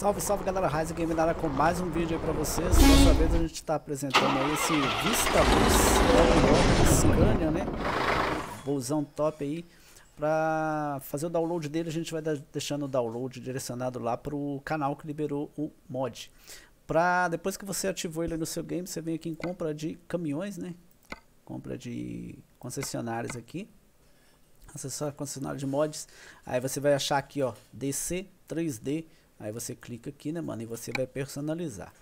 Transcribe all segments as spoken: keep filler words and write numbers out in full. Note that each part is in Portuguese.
Salve, salve galera, Rise Game na área com mais um vídeo aí pra vocês. Dessa vez a gente está apresentando aí esse Vista Bus Scania, né? Bolsão top aí. Pra fazer o download dele, a gente vai deixando o download direcionado lá pro canal que liberou o mod. Pra depois que você ativou ele no seu game, você vem aqui em compra de caminhões, né? Compra de concessionários aqui. Acessar concessionário de mods. Aí você vai achar aqui, ó, D C três D. Aí você clica aqui, né, mano, e você vai personalizar.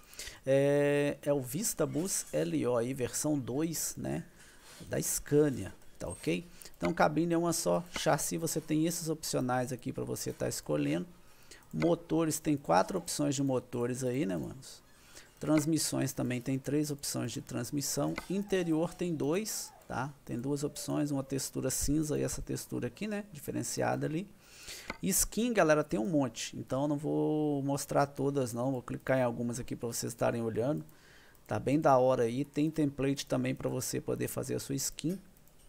É, é o Vista Bus L O aí, versão dois, né, da Scania, tá ok? Então cabine é uma só, chassi você tem esses opcionais aqui para você estar tá escolhendo. Motores, tem quatro opções de motores aí, né, manos? Transmissões também tem três opções de transmissão. Interior tem dois, tá? Tem duas opções, uma textura cinza e essa textura aqui, né, diferenciada ali. Skin, galera, tem um monte, então eu não vou mostrar todas não, vou clicar em algumas aqui para vocês estarem olhando. Tá bem da hora aí, tem template também para você poder fazer a sua skin,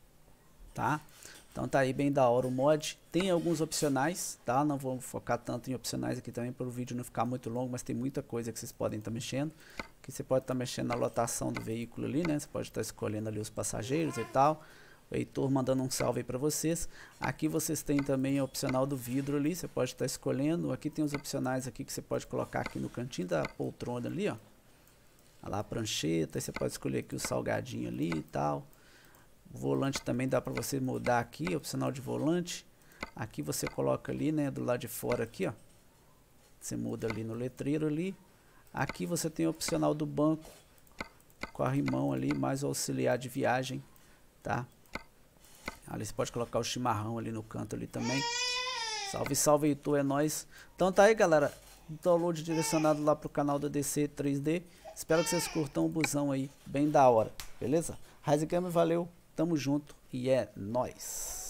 tá? Então tá aí bem da hora o mod. Tem alguns opcionais, tá? Não vou focar tanto em opcionais aqui também para o vídeo não ficar muito longo, mas tem muita coisa que vocês podem estar tá mexendo. Aqui você pode estar tá mexendo na lotação do veículo ali, né? Você pode estar tá escolhendo ali os passageiros e tal. O Heitor mandando um salve aí para vocês. Aqui vocês têm também o opcional do vidro ali, você pode estar tá escolhendo. Aqui tem os opcionais aqui que você pode colocar aqui no cantinho da poltrona ali, ó. Olha lá a prancheta, aí você pode escolher aqui o salgadinho ali e tal. O volante também dá para você mudar aqui, opcional de volante. Aqui você coloca ali, né, do lado de fora aqui, ó. Você muda ali no letreiro ali. Aqui você tem o opcional do banco, corrimão ali, mais o auxiliar de viagem, tá? Ali você pode colocar o chimarrão ali no canto ali também. Salve, salve, Heitor, é nóis. Então tá aí, galera. Download direcionado lá pro canal da D C três D. Espero que vocês curtam o busão aí, bem da hora, beleza? Rise Game, valeu, tamo junto e é nóis.